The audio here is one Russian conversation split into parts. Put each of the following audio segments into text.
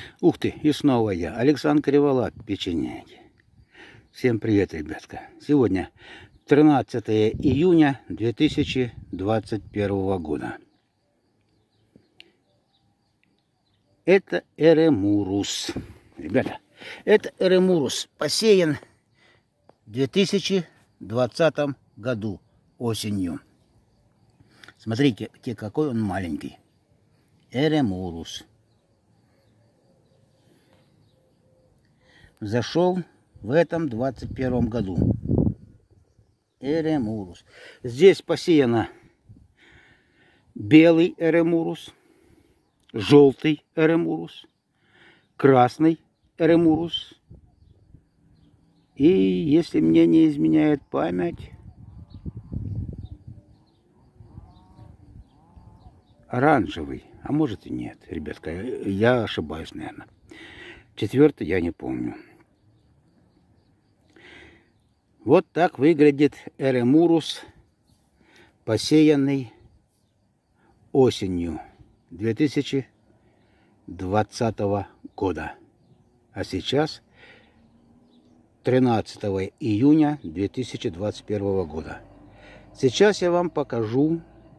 Ух ты, и снова я, Александр Криволап, печенеги. Всем привет, ребятка. Сегодня 13 июня 2021 года. Это эремурус. Ребята, это эремурус посеян в 2020 году осенью. Смотрите, какой он маленький. Эремурус. Зашел в этом 21 году. Эремурус. Здесь посеяно белый эремурус, желтый эремурус, красный эремурус. И если мне не изменяет память, оранжевый. А может и нет, ребятка, я ошибаюсь, наверное. Четвертый я не помню. Вот так выглядит эремурус, посеянный осенью 2020 года. А сейчас 13 июня 2021 года. Сейчас я вам покажу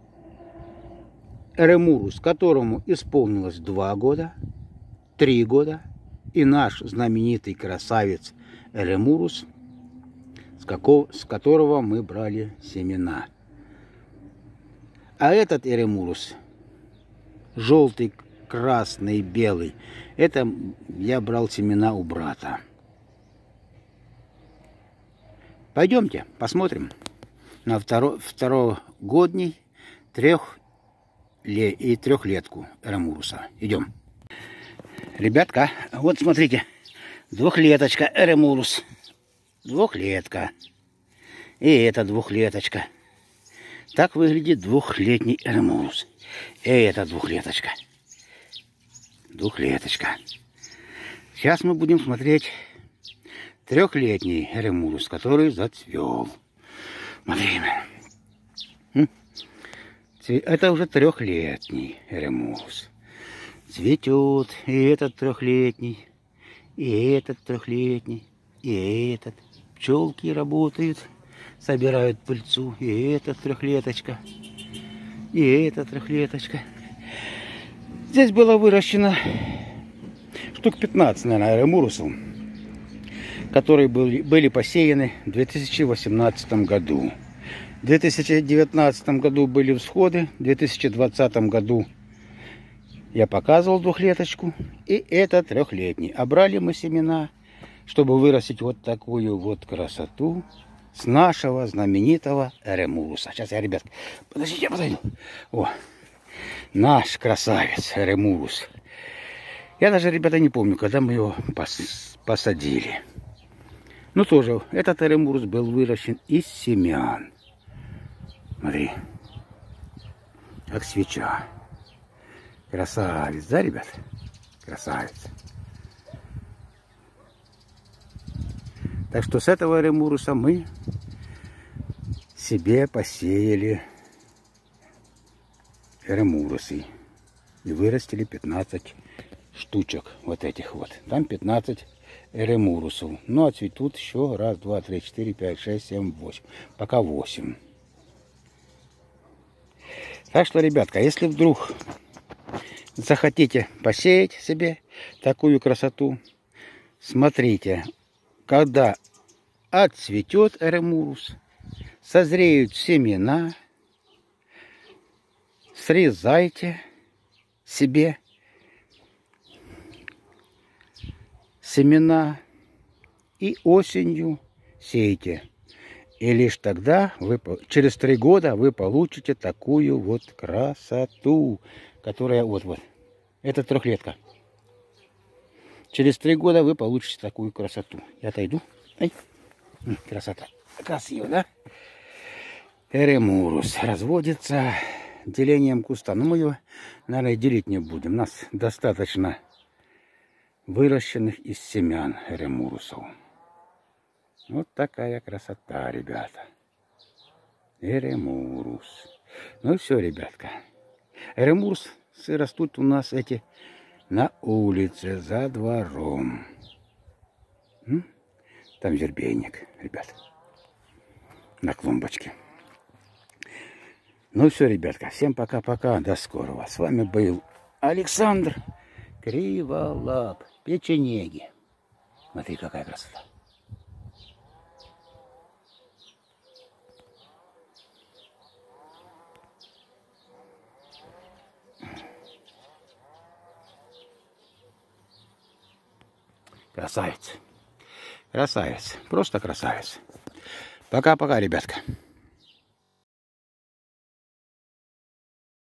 эремурус, которому исполнилось 2 года, 3 года. И наш знаменитый красавец эремурус, с которого мы брали семена. А этот эремурус, желтый, красный, белый, это я брал семена у брата. Пойдемте посмотрим на второгодний трехлетку эремуруса. Идем. Ребятка, вот смотрите, двухлеточка эремурус. Двухлетка. И это двухлеточка. Так выглядит двухлетний эремурус. И это двухлеточка. Двухлеточка. Сейчас мы будем смотреть трехлетний эремурус, который зацвел. Смотрим. Это уже трехлетний эремурус. Цветет и этот трехлетний, и этот трехлетний, и этот. Пчелки работают, собирают пыльцу, и эта трехлеточка, и эта трехлеточка. Здесь было выращено штук 15, наверное, эремурусов, которые были посеяны в 2018 году. В 2019 году были всходы, в 2020 году я показывал двухлеточку, и это трехлетний. А брали мы семена, чтобы вырастить вот такую вот красоту с нашего знаменитого эремуруса. Сейчас я, ребят, подождите, я подойду. О, наш красавец эремурус. Я даже, ребята, не помню, когда мы его посадили. Ну, тоже, этот эремурус был выращен из семян. Смотри, как свеча. Красавец, да, ребят? Красавец. Так что с этого эремуруса мы себе посеяли эремурусы. И вырастили 15 штучек вот этих вот. Там 15 эремурусов. Ну, а цветут еще 1, 2, 3, 4, 5, 6, 7, 8. Пока 8. Так что, ребятка, если вдруг захотите посеять себе такую красоту, смотрите, когда отцветет эремурус, созреют семена, срезайте себе семена и осенью сейте. И лишь тогда, через 3 года, вы получите такую вот красоту, которая вот. Это трехлетка. Через 3 года вы получите такую красоту. Я отойду. Ай. Красота. Красиво, да? Эремурус разводится делением куста. Но мы его, наверное, делить не будем. У нас достаточно выращенных из семян эремурусов. Вот такая красота, ребята. Эремурус. Ну и все, ребятка. Эремурсы растут у нас эти на улице, за двором. Там вербейник, ребят, на клумбочке. Ну все, ребятка, всем пока-пока, до скорого. С вами был Александр Криволап, печенеги. Смотри, какая красота. Красавец. Красавец. Просто красавец. Пока-пока, ребятка.